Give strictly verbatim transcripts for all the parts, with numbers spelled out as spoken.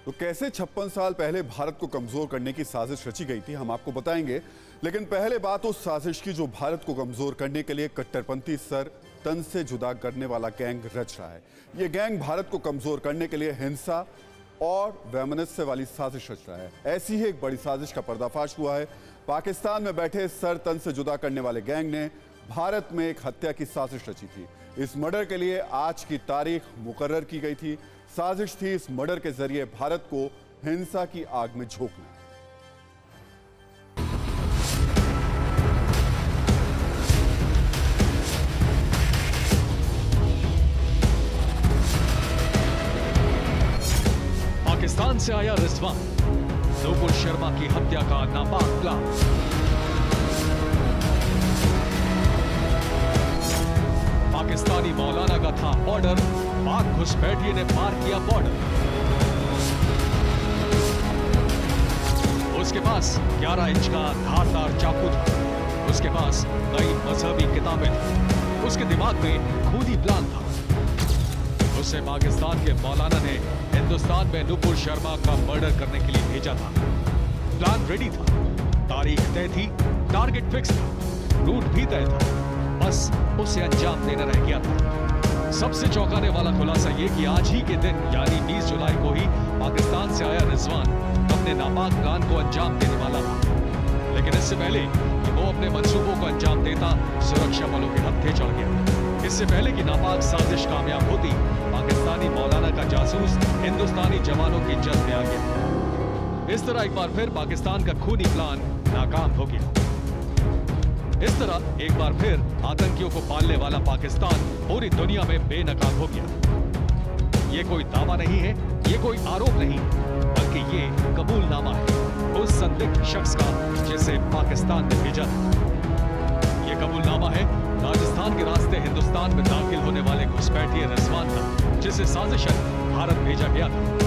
तो कैसे छप्पन साल पहले भारत को कमजोर करने की साजिश रची गई थी हम आपको बताएंगे, लेकिन पहले बात उस साजिश की जो भारत को कमजोर करने के लिए कट्टरपंथी सर तन से जुदा करने वाला गैंग रच रहा है। यह गैंग भारत को कमजोर करने के लिए हिंसा और वैमनस्य वाली साजिश रच रहा है। ऐसी ही एक बड़ी साजिश का पर्दाफाश हुआ है। पाकिस्तान में बैठे सर तन से जुदा करने वाले गैंग ने भारत में एक हत्या की साजिश रची थी। इस मर्डर के लिए आज की तारीख मुकर्रर की गई थी। साजिश थी इस मर्डर के जरिए भारत को हिंसा की आग में झोंकना। पाकिस्तान से आया रिजवान, नूपुर शर्मा की हत्या का नापाक प्लान। पाकिस्तानी मौलाना का था ऑर्डर, पाक घुसपैठिए ने पार किया बॉर्डर। उसके पास ग्यारह इंच का धारदार चाकू था, उसके पास कई मजहबी किताबें थी, उसके दिमाग में खूनी प्लान था। उसे पाकिस्तान के मौलाना ने हिंदुस्तान में नूपुर शर्मा का मर्डर करने के लिए भेजा था। प्लान रेडी था, तारीख तय थी, टारगेट फिक्स था, रूट भी तय था, बस उसे अंजाम देना रह गया था। सबसे चौंकाने वाला खुलासा यह कि आज ही के दिन यानी बीस जुलाई को ही पाकिस्तान से आया रिजवान अपने नापाक प्लान को अंजाम देने वाला था। लेकिन इससे पहले कि वो अपने मंसूबों को अंजाम देता, सुरक्षा बलों के हत्थे चढ़ गया। इससे पहले कि नापाक साजिश कामयाब होती, पाकिस्तानी मौलाना का जासूस हिंदुस्तानी जवानों की जद में आ गया। इस तरह एक बार फिर पाकिस्तान का खूनी प्लान नाकाम हो गया। इस तरह एक बार फिर आतंकियों को पालने वाला पाकिस्तान पूरी दुनिया में बेनकाब हो गया। ये कोई दावा नहीं है, ये कोई आरोप नहीं, बल्कि ये कबूलनामा है उस संदिग्ध शख्स का जिसे पाकिस्तान ने भेजा था। ये कबूलनामा है राजस्थान के रास्ते हिंदुस्तान में दाखिल होने वाले घुसपैठिए रिजवान का, जिसे साजिशन भारत भेजा गया था।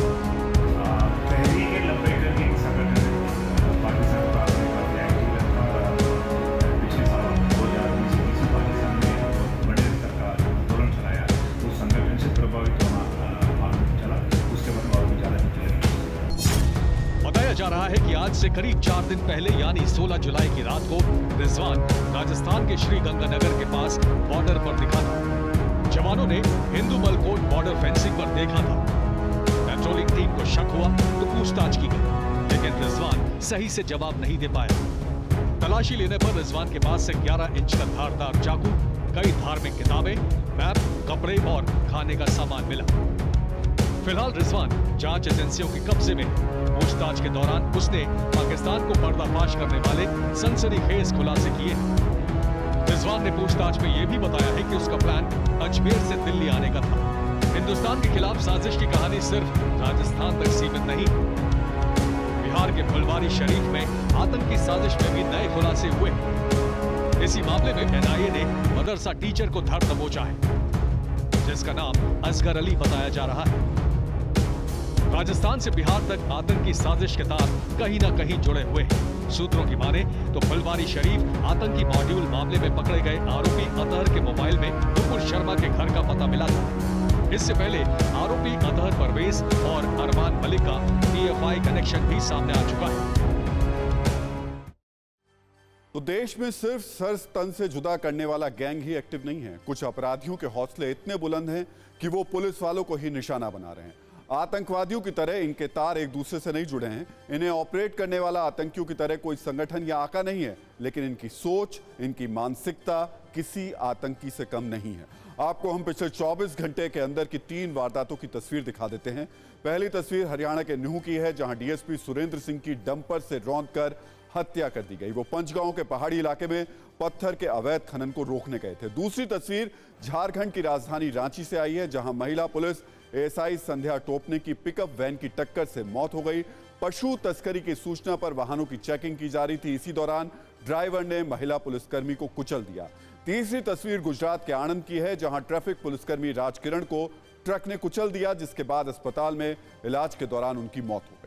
बताया जा रहा है कि आज से करीब चार दिन पहले यानी सोलह जुलाई की रात को रिजवान राजस्थान के श्रीगंगानगर के पास बॉर्डर पर दिखा था। जवानों ने हिंदू मलकोट बॉर्डर फेंसिंग पर देखा था। पेट्रोलिंग टीम को शक हुआ तो पूछताछ की गई, लेकिन रिजवान सही से जवाब नहीं दे पाया। तलाशी लेने पर रिजवान के पास से ग्यारह इंच का धारदार चाकू, कई धार्मिक किताबें, मैप, कपड़े और खाने का सामान मिला। फिलहाल रिजवान जांच एजेंसियों के कब्जे में। पूछताछ के दौरान उसने पाकिस्तान को पर्दाफाश करने वाले सनसनीखेज खुलासे किए। रिजवान ने पूछताछ में यह भी बताया है कि उसका प्लान अजमेर से दिल्ली आने का था। हिंदुस्तान के खिलाफ साजिश की कहानी सिर्फ राजस्थान तक सीमित नहीं, बिहार के फुलवारी शरीफ में आतंकी साजिश में भी नए खुलासे हुए। इसी मामले में एन आई ए ने मदरसा टीचर को धर दबोचा है, जिसका नाम असगर अली बताया जा रहा है। राजस्थान से बिहार तक आतंकी साजिश के तार कहीं ना कहीं जुड़े हुए हैं। सूत्रों की माने तो फुलवारी शरीफ आतंकी मॉड्यूल मामले में पकड़े गए आरोपी अतहर के मोबाइल में नूपुर शर्मा के घर का पता मिला था। इससे पहले आरोपी अतहर परवेज और अरमान मलिक का पी एफ आई कनेक्शन भी सामने आ चुका है। तो देश में सिर्फ सर तन से जुदा करने वाला गैंग ही एक्टिव नहीं है। कुछ अपराधियों के हौसले इतने बुलंद हैं कि वो पुलिस वालों को ही निशाना बना रहे हैं। आतंकवादियों की तरह इनके तार एक दूसरे से नहीं जुड़े हैं। इन्हें ऑपरेट करने वाला आतंकियों की तरह कोई संगठन या आका नहीं है, लेकिन इनकी सोच, इनकी मानसिकता किसी आतंकी से कम नहीं है। आपको हम पिछले चौबीस घंटे के अंदर की तीन वारदातों की तस्वीर दिखा देते हैं। पहली तस्वीर हरियाणा के नूह की है, जहां D S P Surendra Singh की डंपर से रौंदकर हत्या कर दी गई। वो पंचगांव के पहाड़ी इलाके में पत्थर के अवैध खनन को रोकने गए थे। दूसरी तस्वीर झारखंड की राजधानी रांची से आई है, जहां महिला पुलिस एस आई संध्या टोपने की पिकअप वैन की टक्कर से मौत हो गई। पशु तस्करी की सूचना पर वाहनों की चेकिंग की जा रही थी। इसी दौरान ड्राइवर ने महिला पुलिसकर्मी को कुचल दिया। तीसरी तस्वीर गुजरात के आणंद की है, जहां ट्रैफिक पुलिसकर्मी राजकिरण को ट्रक ने कुचल दिया, जिसके बाद अस्पताल में इलाज के दौरान उनकी मौत हो गई।